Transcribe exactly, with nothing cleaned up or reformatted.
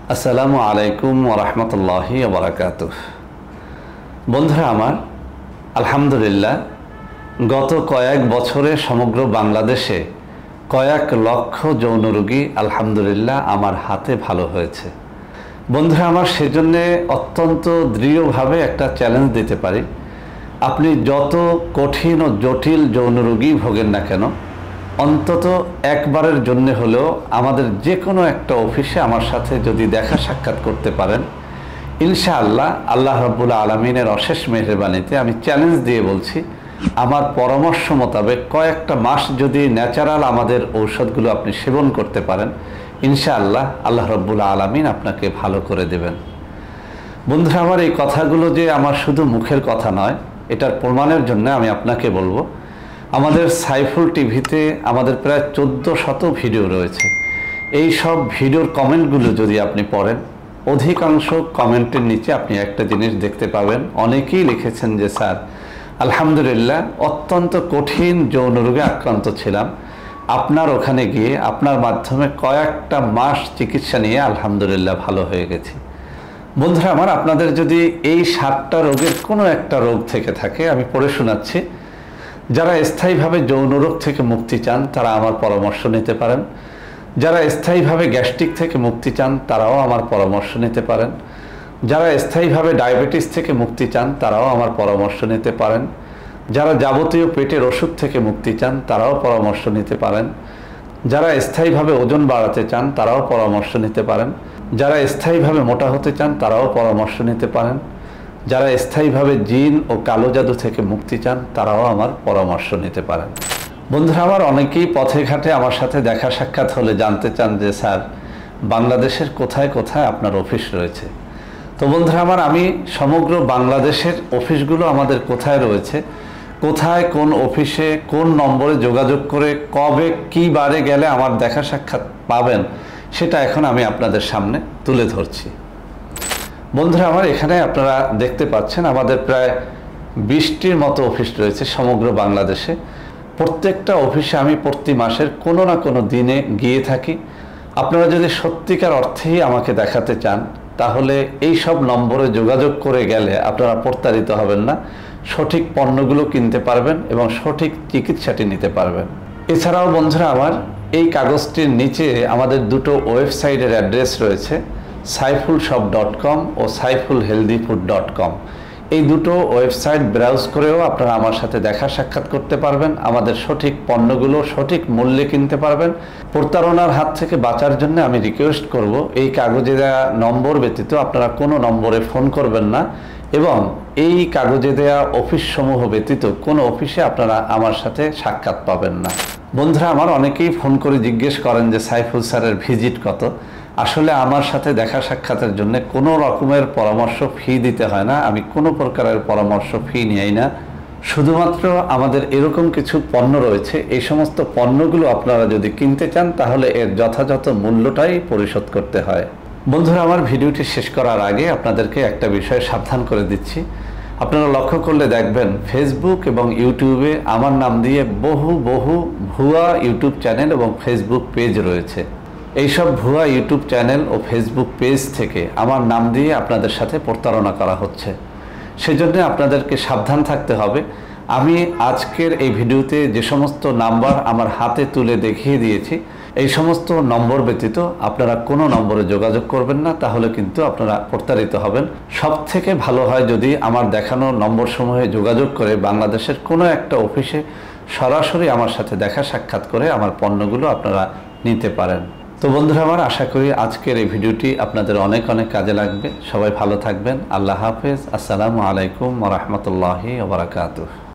আসসালামু আলাইকুম ওয়া রাহমাতুল্লাহি ওয়া বারাকাতুহু। বন্ধুরা আমার, আলহামদুলিল্লাহ গত কয়েক বছরে সমগ্র বাংলাদেশে কয়েক লক্ষ যৌন রোগী আলহামদুলিল্লাহ আমার হাতে ভালো হয়েছে। বন্ধুরা আমার, সেজন্যে অত্যন্ত দৃঢ়ভাবে একটা চ্যালেঞ্জ দিতে পারি, আপনি যত কঠিন ও জটিল যৌন রোগী ভোগেন না কেন, অন্তত একবারের জন্য হলেও আমাদের যে কোনো একটা অফিসে আমার সাথে যদি দেখা সাক্ষাৎ করতে পারেন, ইনশাআল্লাহ আল্লাহ রাব্বুল আলামিনের অশেষ মেহেরবানিতে আমি চ্যালেঞ্জ দিয়ে বলছি, আমার পরামর্শ মোতাবেক কয়েকটা মাস যদি ন্যাচারাল আমাদের ঔষধগুলো আপনি সেবন করতে পারেন, ইনশাআল্লাহ আল্লাহ রাব্বুল আলামিন আপনাকে ভালো করে দেবেন। বন্ধুরা আমার, এই কথাগুলো যে আমার শুধু মুখের কথা নয়, এটার প্রমাণের জন্য আমি আপনাকে বলবো, আমাদের সাইফুল টিভিতে আমাদের প্রায় চোদ্দো শত ভিডিও রয়েছে। এই সব ভিডিওর কমেন্টগুলো যদি আপনি পড়েন, অধিকাংশ কমেন্টের নিচে আপনি একটা জিনিস দেখতে পাবেন, অনেকেই লিখেছেন যে স্যার আলহামদুলিল্লাহ অত্যন্ত কঠিন যৌন রোগে আক্রান্ত ছিলাম, আপনার ওখানে গিয়ে আপনার মাধ্যমে কয়েকটা মাস চিকিৎসা নিয়ে আলহামদুলিল্লাহ ভালো হয়ে গেছি। বন্ধুরা আমার, আপনাদের যদি এই সাতটা রোগের কোনো একটা রোগ থেকে থাকে, আমি পড়ে শোনাচ্ছি। যারা স্থায়ীভাবে যৌন রোগ থেকে মুক্তি চান তারা আমার পরামর্শ নিতে পারেন, যারা স্থায়ীভাবে গ্যাস্ট্রিক থেকে মুক্তি চান তারাও আমার পরামর্শ নিতে পারেন, যারা স্থায়ীভাবে ডায়াবেটিস থেকে মুক্তি চান তারাও আমার পরামর্শ নিতে পারেন, যারা যাবতীয় পেটের ওষুধ থেকে মুক্তি চান তারাও পরামর্শ নিতে পারেন, যারা স্থায়ীভাবে ওজন বাড়াতে চান তারাও পরামর্শ নিতে পারেন, যারা স্থায়ীভাবে মোটা হতে চান তারাও পরামর্শ নিতে পারেন, যারা স্থায়ীভাবে জিন ও কালো জাদু থেকে মুক্তি চান তারাও আমার পরামর্শ নিতে পারেন। বন্ধুরা আমার, অনেকেই পথে ঘাটে আমার সাথে দেখা সাক্ষাৎ হলে জানতে চান যে স্যার বাংলাদেশের কোথায় কোথায় আপনার অফিস রয়েছে। তো বন্ধুরা আমার, আমি সমগ্র বাংলাদেশের অফিসগুলো আমাদের কোথায় রয়েছে, কোথায় কোন অফিসে কোন নম্বরে যোগাযোগ করে কবে কী বারে গেলে আমার দেখা সাক্ষাৎ পাবেন, সেটা এখন আমি আপনাদের সামনে তুলে ধরছি। বন্ধুরা আমার, এখানে আপনারা দেখতে পাচ্ছেন আমাদের প্রায় বিশটির মতো অফিস রয়েছে সমগ্র বাংলাদেশে। প্রত্যেকটা অফিসে আমি প্রতি মাসের কোনো না কোনো দিনে গিয়ে থাকি। আপনারা যদি সত্যিকার অর্থেই আমাকে দেখাতে চান, তাহলে এই সব নম্বরে যোগাযোগ করে গেলে আপনারা প্রতারিত হবেন না, সঠিক পণ্যগুলো কিনতে পারবেন এবং সঠিক চিকিৎসাটি নিতে পারবেন। এছাড়াও বন্ধুরা আমার, এই কাগজটির নিচে আমাদের দুটো ওয়েবসাইটের অ্যাড্রেস রয়েছে, সাইফুল শপ ডট কম ও Saiful healthy food dot com. এই দুটো ওয়েবসাইট ব্রাউজ করেও আপনারা আমার সাথে দেখা সাক্ষাৎ করতে পারবেন, আমাদের সঠিক পণ্যগুলো সঠিক মূল্যে কিনতে পারবেন। প্রতারণার হাত থেকে বাঁচার জন্য আমি রিকোয়েস্ট করব, এই কাগজে দেওয়া নম্বর ব্যতীত আপনারা কোনো নম্বরে ফোন করবেন না, এবং এই কাগজে দেওয়া অফিসসমূহ ব্যতীত কোনো অফিসে আপনারা আমার সাথে সাক্ষাৎ পাবেন না। বন্ধুরা আমার, অনেকেই ফোন করে জিজ্ঞেস করেন যে সাইফুল স্যারের ভিজিট কত। আসলে আমার সাথে দেখা সাক্ষাতের জন্য কোনো রকমের পরামর্শ ফি দিতে হয় না, আমি কোনো প্রকারের পরামর্শ ফি নিই না। শুধুমাত্র আমাদের এরকম কিছু পণ্য রয়েছে, এই সমস্ত পণ্যগুলো আপনারা যদি কিনতে চান তাহলে এর যথাযথ মূল্যটাই পরিশোধ করতে হয়। বন্ধুরা আমার, ভিডিওটি শেষ করার আগে আপনাদেরকে একটা বিষয়ে সাবধান করে দিচ্ছি। আপনারা লক্ষ্য করলে দেখবেন ফেসবুক এবং ইউটিউবে আমার নাম দিয়ে বহু বহু ভুয়া ইউটিউব চ্যানেল এবং ফেসবুক পেজ রয়েছে। এইসব ভুয়া ইউটিউব চ্যানেল ও ফেসবুক পেজ থেকে আমার নাম দিয়ে আপনাদের সাথে প্রতারণা করা হচ্ছে। সেজন্য আপনাদেরকে সাবধান থাকতে হবে। আমি আজকের এই ভিডিওতে যে সমস্ত নাম্বার আমার হাতে তুলে দেখিয়ে দিয়েছি, এই সমস্ত নম্বর ব্যতীত আপনারা কোনো নম্বরে যোগাযোগ করবেন না, তাহলে কিন্তু আপনারা প্রতারিত হবেন। সব থেকে ভালো হয় যদি আমার দেখানো নম্বরসমূহে যোগাযোগ করে বাংলাদেশের কোনো একটা অফিসে সরাসরি আমার সাথে দেখা সাক্ষাৎ করে আমার পণ্যগুলো আপনারা নিতে পারেন। তো বন্ধুরা আমার, আশা করি আজকের এই ভিডিওটি আপনাদের অনেক অনেক কাজে লাগবে। সবাই ভালো থাকবেন। আল্লাহ হাফেজ। আসসালামু আলাইকুম ওয়া রাহমাতুল্লাহি ওয়া বারাকাতুহু।